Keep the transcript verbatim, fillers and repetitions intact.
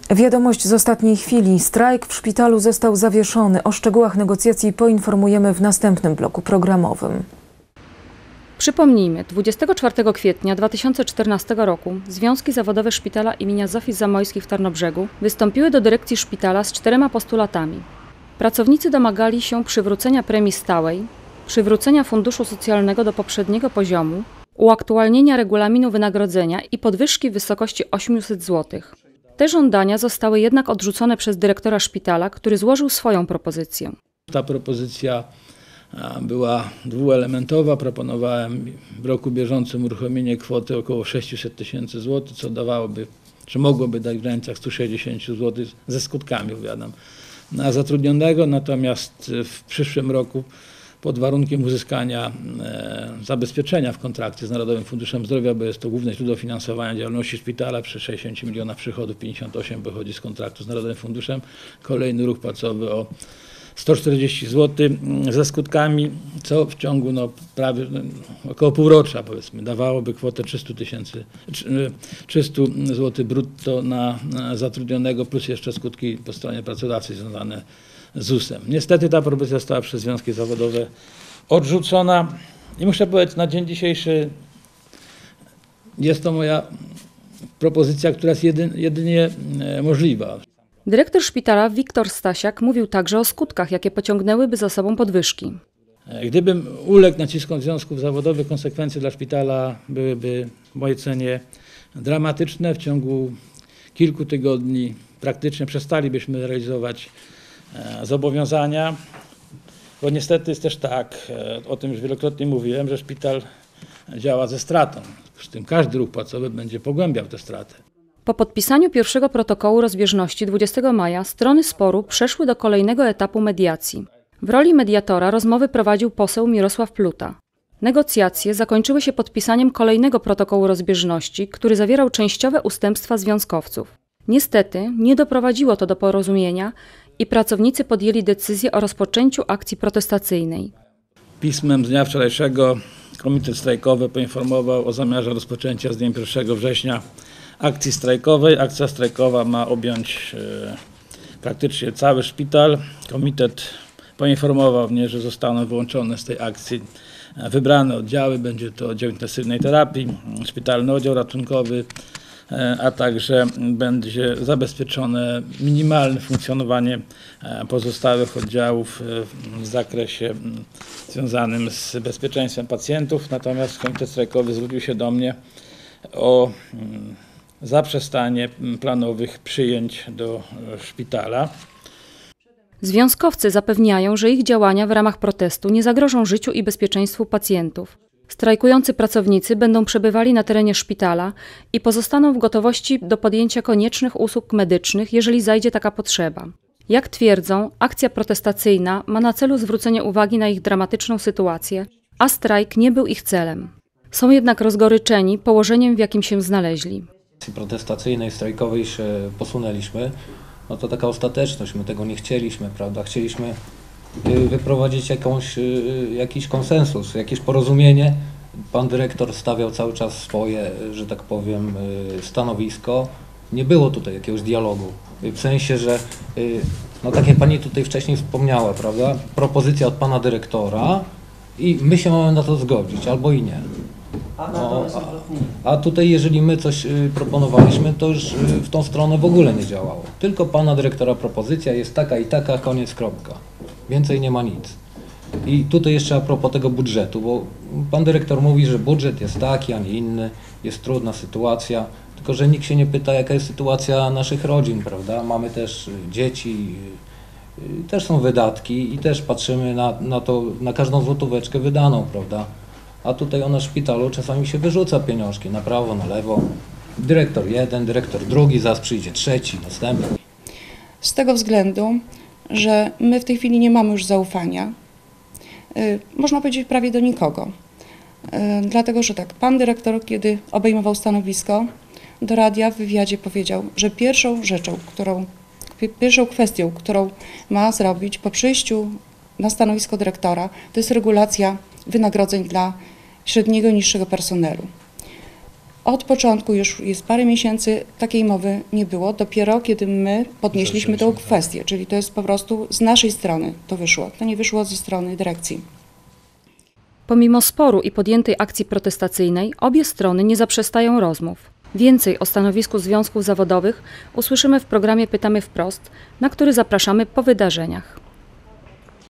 Wiadomość z ostatniej chwili. Strajk w szpitalu został zawieszony. O szczegółach negocjacji poinformujemy w następnym bloku programowym. Przypomnijmy, dwudziestego czwartego kwietnia dwa tysiące czternastego roku Związki Zawodowe Szpitala imienia Zofii Zamojskiej w Tarnobrzegu wystąpiły do dyrekcji szpitala z czterema postulatami. Pracownicy domagali się przywrócenia premii stałej, przywrócenia funduszu socjalnego do poprzedniego poziomu, uaktualnienia regulaminu wynagrodzenia i podwyżki w wysokości osiemset złotych. Te żądania zostały jednak odrzucone przez dyrektora szpitala, który złożył swoją propozycję. Ta propozycja była dwuelementowa. Proponowałem w roku bieżącym uruchomienie kwoty około sześćset tysięcy złotych, co dawałoby, czy mogłoby dać w granicach stu sześćdziesięciu złotych ze skutkami, powiadam, na zatrudnionego. Natomiast w przyszłym roku pod warunkiem uzyskania e, zabezpieczenia w kontrakcie z Narodowym Funduszem Zdrowia, bo jest to główne źródło finansowania działalności szpitala, przy sześćdziesięciu milionach przychodów pięćdziesiąt osiem pochodzi z kontraktu z Narodowym Funduszem. Kolejny ruch płacowy o sto czterdzieści złotych ze skutkami, co w ciągu no, prawie no, około półrocza, powiedzmy, dawałoby kwotę trzysta tysięcy, trzysta złotych brutto na, na zatrudnionego, plus jeszcze skutki po stronie pracodawcy związane z Z U S em. Niestety ta propozycja została przez związki zawodowe odrzucona i muszę powiedzieć, na dzień dzisiejszy jest to moja propozycja, która jest jedyn, jedynie możliwa. Dyrektor szpitala Wiktor Stasiak mówił także o skutkach, jakie pociągnęłyby za sobą podwyżki. Gdybym uległ naciskom związków zawodowych, konsekwencje dla szpitala byłyby w mojej ocenie dramatyczne. W ciągu kilku tygodni praktycznie przestalibyśmy realizować zobowiązania, bo niestety jest też tak, o tym już wielokrotnie mówiłem, że szpital działa ze stratą. Przy tym każdy ruch płacowy będzie pogłębiał tę stratę. Po podpisaniu pierwszego protokołu rozbieżności dwudziestego maja strony sporu przeszły do kolejnego etapu mediacji. W roli mediatora rozmowy prowadził poseł Mirosław Pluta. Negocjacje zakończyły się podpisaniem kolejnego protokołu rozbieżności, który zawierał częściowe ustępstwa związkowców. Niestety nie doprowadziło to do porozumienia i pracownicy podjęli decyzję o rozpoczęciu akcji protestacyjnej. Pismem z dnia wczorajszego komitet strajkowy poinformował o zamiarze rozpoczęcia z dniem pierwszego września akcji strajkowej. Akcja strajkowa ma objąć e, praktycznie cały szpital. Komitet poinformował mnie, że zostaną wyłączone z tej akcji wybrane oddziały. Będzie to oddział intensywnej terapii, szpitalny oddział ratunkowy, e, a także będzie zabezpieczone minimalne funkcjonowanie e, pozostałych oddziałów e, w zakresie m, związanym z bezpieczeństwem pacjentów. Natomiast komitet strajkowy zwrócił się do mnie o m, zaprzestanie planowych przyjęć do szpitala. Związkowcy zapewniają, że ich działania w ramach protestu nie zagrożą życiu i bezpieczeństwu pacjentów. Strajkujący pracownicy będą przebywali na terenie szpitala i pozostaną w gotowości do podjęcia koniecznych usług medycznych, jeżeli zajdzie taka potrzeba. Jak twierdzą, akcja protestacyjna ma na celu zwrócenie uwagi na ich dramatyczną sytuację, a strajk nie był ich celem. Są jednak rozgoryczeni położeniem, w jakim się znaleźli. Protestacyjnej, strajkowej się posunęliśmy, no to taka ostateczność, my tego nie chcieliśmy, prawda, chcieliśmy wyprowadzić jakąś, jakiś konsensus, jakieś porozumienie. Pan dyrektor stawiał cały czas swoje, że tak powiem, stanowisko, nie było tutaj jakiegoś dialogu, w sensie, że no tak jak pani tutaj wcześniej wspomniała, prawda, propozycja od pana dyrektora i my się mamy na to zgodzić, albo i nie. No, a, a tutaj jeżeli my coś y, proponowaliśmy, to już y, w tą stronę w ogóle nie działało. Tylko pana dyrektora propozycja jest taka i taka, koniec, kropka. Więcej nie ma nic. I tutaj jeszcze a propos tego budżetu, bo pan dyrektor mówi, że budżet jest taki, a nie inny, jest trudna sytuacja, tylko że nikt się nie pyta, jaka jest sytuacja naszych rodzin, prawda? Mamy też y, dzieci, y, y, też są wydatki i też patrzymy na, na to, na każdą złotóweczkę wydaną, prawda? A tutaj o na szpitalu czasami się wyrzuca pieniążki na prawo, na lewo. Dyrektor jeden, dyrektor drugi, zaraz przyjdzie trzeci, następny. Z tego względu, że my w tej chwili nie mamy już zaufania, yy, można powiedzieć prawie do nikogo. Yy, dlatego, że tak, pan dyrektor, kiedy obejmował stanowisko, do radia w wywiadzie powiedział, że pierwszą rzeczą, którą, pierwszą kwestią, którą ma zrobić po przyjściu na stanowisko dyrektora, to jest regulacja wynagrodzeń dla średniego i niższego personelu. Od początku, już jest parę miesięcy, takiej mowy nie było, dopiero kiedy my podnieśliśmy tę kwestię, czyli to jest po prostu z naszej strony to wyszło, to nie wyszło ze strony dyrekcji. Pomimo sporu i podjętej akcji protestacyjnej, obie strony nie zaprzestają rozmów. Więcej o stanowisku związków zawodowych usłyszymy w programie Pytamy Wprost, na który zapraszamy po wydarzeniach.